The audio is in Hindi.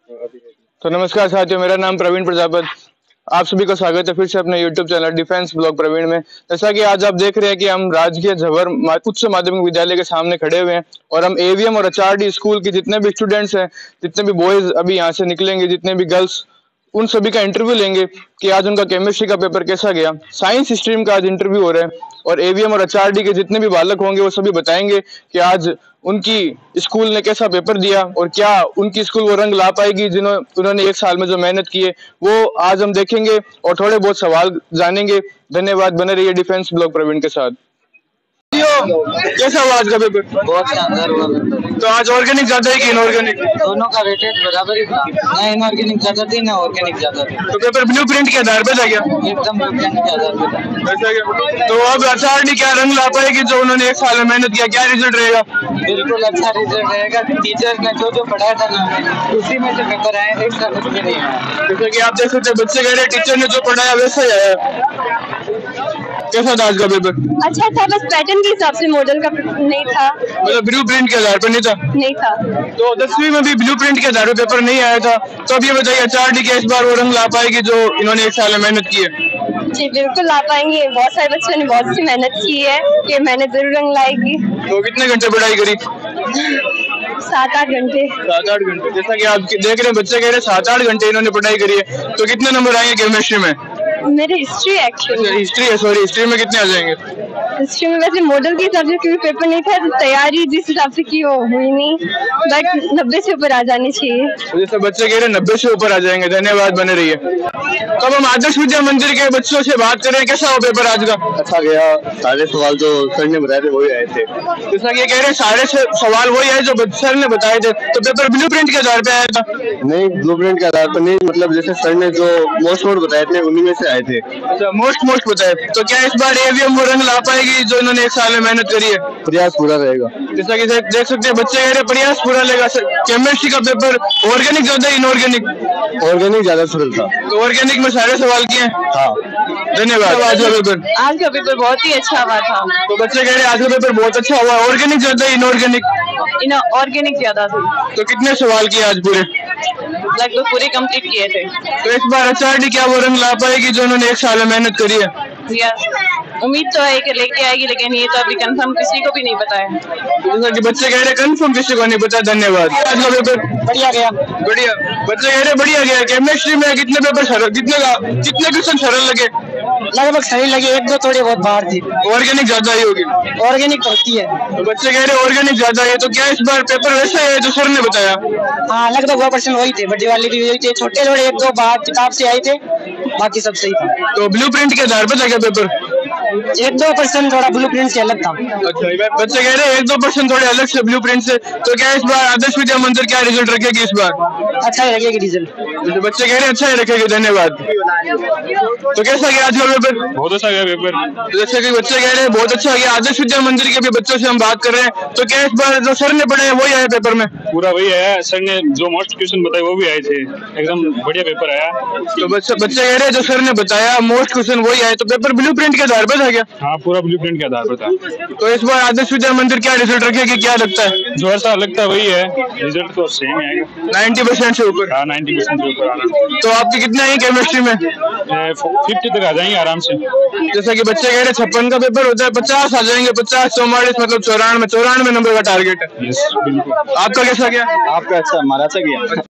तो नमस्कार साथियों, मेरा नाम प्रवीण प्रजापत। आप सभी का स्वागत है फिर से अपने YouTube channel defence blog Praveen में। जैसा कि आज आप देख रहे हैं कि हम राजकीय झवर उच्च माध्यमिक विद्यालय के सामने खड़े हुए हैं और हम AVM और HRD स्कूल के जितने भी स्टूडेंट्स हैं, जितने भी बॉयज अभी यहाँ से निकलेंगे, जितने भी गर्ल्स, उन सभी का इंटरव्यू लेंगे कि आज उनका केमिस्ट्री का पेपर कैसा गया। साइंस स्ट्रीम का आज इंटरव्यू हो रहा है और AVM और HRD के जितने भी बालक होंगे वो सभी बताएंगे कि आज उनकी स्कूल ने कैसा पेपर दिया और क्या उनकी स्कूल वो रंग ला पाएगी उन्होंने एक साल में जो मेहनत की है वो आज हम देखेंगे और थोड़े बहुत सवाल जानेंगे। धन्यवाद, बने रहिए डिफेंस ब्लॉग प्रवीण के साथ। कैसा हुआ आज का पेपर? बहुत शानदार हुआ पेपर। तो आज ऑर्गेनिक ज्यादा है कि इनऑर्गेनिक? दोनों का वेटेज बराबर ही था, ना इनऑर्गेनिक ज्यादा थी ना ऑर्गेनिक ज्यादा थी। तो पेपर ब्लूप्रिंट के आधार पे था क्या? एकदम ब्लूप्रिंट के आधार पे था। ऐसा क्या? तो अब HRD क्या रंग ला पाएगी जो उन्होंने एक साल में मेहनत किया? क्या रिजल्ट रहेगा? बिल्कुल अच्छा रिजल्ट रहेगा। टीचर्स ने जो पढ़ाया था ना उसी में से पेपर आए, एक साल कुछ भी नहीं आया। जैसे कि आप देख सकते हैं बच्चे कह रहे हैं टीचर ने जो पढ़ाया वैसा ही आया। कैसा था आज का पेपर? अच्छा था, बस पैटर्न के हिसाब से मॉडल का नहीं था। मतलब ब्लूप्रिंट के आधार पर नहीं था? नहीं था। तो 10वीं में भी ब्लूप्रिंट के आधार पर पेपर नहीं आया था, तो अब ये बताइए HRD क्या इस बार वो रंग ला पाएगी जो इन्होंने एक साल में मेहनत की है? जी बिल्कुल ला पाएंगे। बहुत सारे बच्चों ने बहुत सी मेहनत की है, ये मेहनत जरूर रंग लाएगी। तो कितने घंटे पढ़ाई करी? 7-8 घंटे। 7-8 घंटे। जैसा कि आप देख रहे हैं बच्चे कह रहे हैं 7-8 घंटे इन्होंने पढ़ाई करी है। तो कितने नंबर आएंगे केमिस्ट्री में? मेरी हिस्ट्री एक्चुअली। हिस्ट्री है, सॉरी, हिस्ट्री में कितने आ जाएंगे? हिस्ट्री में वैसे मॉडल के हिसाब से क्योंकि पेपर नहीं था तो तैयारी जिस हिसाब से की वो हुई नहीं, बट 90 से ऊपर आ जानी चाहिए। तो जैसे बच्चे कह रहे हैं 90 से ऊपर आ जाएंगे। धन्यवाद, बने रहिए। तो अब हम आदर्श विद्या मंदिर के बच्चों से बात करें, कैसा हो पेपर आज का? अच्छा गया। सारे सवाल जो सर ने बताए थे वही आए थे। जैसा कि ये कह रहे हैं सारे सवाल वही आए जो सर ने बताए थे। तो पेपर ब्लूप्रिंट के आधार पे आया था? नहीं, ब्लूप्रिंट के आधार पर नहीं, मतलब जैसे सर ने जो मोस्ट बताए थे उन्हीं में से आए थे। अच्छा, मोस्ट बताए। तो क्या इस बार AVM वो रंग ला पाएगी जो इन्होंने एक साल में मेहनत करी है? प्रयास पूरा रहेगा। जैसा कि देख सकते हैं बच्चे कह रहे हैं प्रयास पूरा लेगा। केमिस्ट्री का पेपर ऑर्गेनिक ज्यादा इनऑर्गेनिक? ऑर्गेनिक ज्यादा सरल था। तो ऑर्गेनिक में सारे सवाल किए? हाँ। धन्यवाद। आज का पेपर बहुत ही अच्छा हुआ था। तो बच्चे कह रहे हैं आज का पेपर बहुत अच्छा हुआ। ऑर्गेनिक ज्यादा इनऑर्गेनिक? ऑर्गेनिक ज्यादा थी। तो कितने सवाल किए आज पूरे? लगभग पूरे कंप्लीट किए थे। तो इस बार HRD क्या वो रंग ला पाएगी जो उन्होंने एक साल में मेहनत करी है? उम्मीद तो है कि लेके आएगी, लेकिन ये तो अभी कंफर्म किसी को भी नहीं पता है। जैसा कि बच्चे कह रहे हैं कंफर्म किसी को नहीं पता। धन्यवाद। आज का पेपर बढ़िया गया। बढ़िया। बच्चे कह रहे हैं बढ़िया गया। केमिस्ट्री में कितने पेपर सरल, कितने क्वेश्चन सरल लगे? लगभग सही लगे, एक दो थोड़ी बहुत बाहर थी। ऑर्गेनिक ज्यादा ही होगी? ऑर्गेनिक होती है। तो बच्चे कह रहे हैं ऑर्गेनिक ज्यादा है। तो क्या इस बार पेपर वैसा है जो सर ने बताया? हाँ, लगभग 2% वही थे। बड़ी वाली भी वही थे, छोटे थोड़े एक दो बाहर किताब से आए थे, बाकी सब सही था। तो ब्लूप्रिंट के आधार पर था क्या पेपर? 1-2% थोड़ा ब्लूप्रिंट से अलग था। अच्छा, बच्चे कह रहे हैं 1-2% थोड़े अलग से ब्लूप्रिंट से। तो क्या इस बार आदर्श विद्या मंदिर क्या रिजल्ट रखेगी इस बार? अच्छा ही रखेगी रिजल्ट। तो बच्चे कह रहे हैं अच्छा ही रखेगी। धन्यवाद। तो कैसा गया आज का पेपर? बहुत अच्छा गया पेपर। जैसे कि बच्चे कह रहे हैं बहुत अच्छा गया। आदर्श विद्या मंदिर के भी बच्चों से हम बात कर रहे हैं। तो क्या इस बार जो सर ने पढ़ाया वही आया पेपर में? पूरा वही आया। सर ने जो मोस्ट क्वेश्चन बताए वो भी आए थे। एकदम बढ़िया पेपर आया। तो बच्चे कह रहे हैं जो सर ने बताया मोस्ट क्वेश्चन वही आए। तो पेपर ब्लूप्रिंट के आधार पर था क्या? हाँ, पूरा ब्लूप्रिंट के आधार पर था। तो इस बार आदर्श विद्या मंदिर क्या रिजल्ट रखेगी, क्या लगता है? जो ऐसा लगता है वही है। रिजल्ट तो सेम आएगा। 90% से ऊपर? हाँ, 90% से ऊपर आना। तो आपकी कितने आई केमिस्ट्री में? 50 तक आ जाएंगे आराम से। जैसा कि बच्चे कह रहे हैं 56 का पेपर होता है, 50 आ जाएंगे। 50, 44 मतलब 94 नंबर का टारगेट है। यस, बिल्कुल। आपका कैसा गया? आपका अच्छा, हमारा अच्छा गया।